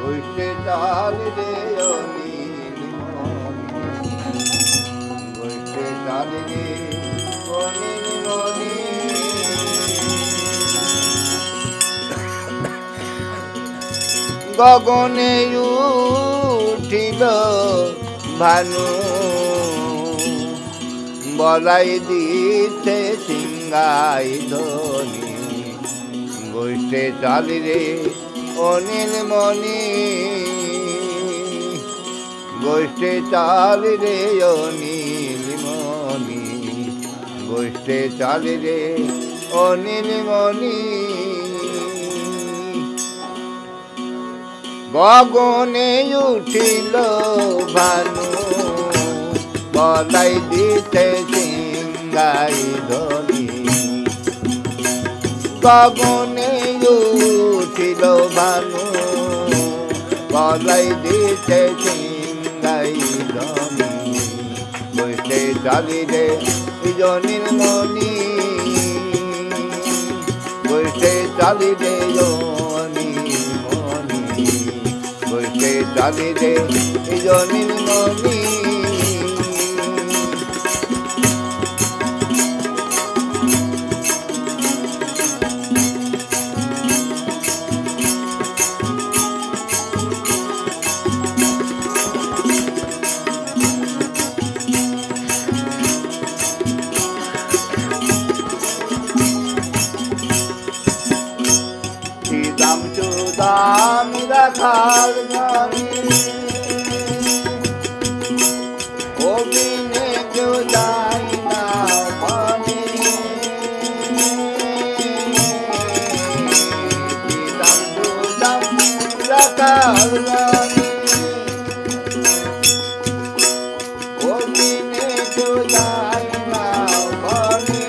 গোষ্ঠী চাল রে অনিল মনি গোষ্ঠী চাল রে অনিল মনি গগনে উঠিল ভানু বলাই দিতে সিংহাই ধ্বনি গোষ্ঠী চাল রে অনিল মনি গোষ্ঠী চাল রে অনিল মনি গোষ্ঠী চাল রে অনিল মনি গগনে উঠিল ভানু বলাই দিতে সিংহাই ধ্বনি গগনে উঠিল ভানু বলাই দিতে সিংহাই ধ্বনি গোষ্ঠী চালি রে অনিল মনি গোষ্ঠী চালি রে অনিল মনি গোষ্ঠী চালি রে অনিল মনি দামি রাখাল জানি অভিনে কেউ যায় না মানে রাখাল জানি অভিনে কেউ যায় না মানে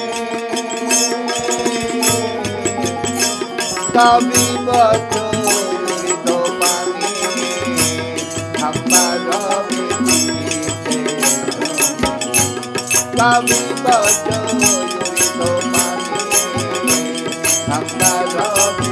কবি বচরিত পানি ঠাম্মা রবি কবি বচরিত পানি ঠাম্মা রবি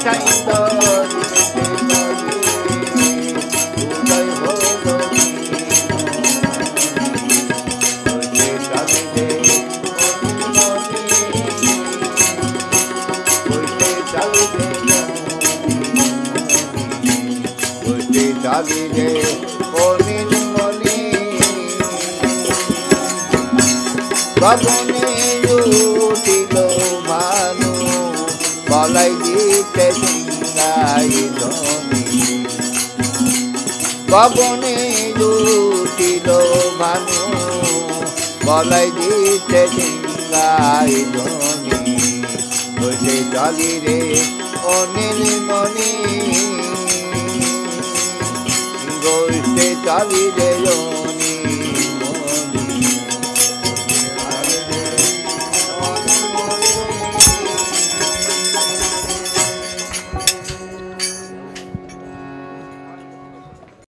চালিরে ও নীলমণি গগনে উঠিল ভানু বলাই দিতে সিংহাই ধনি গগনে উঠিল ভানু বলাই দিতে সিংহাই ধনি বসে চালিরে ও নীলমণি গোষ্ঠে চালিরে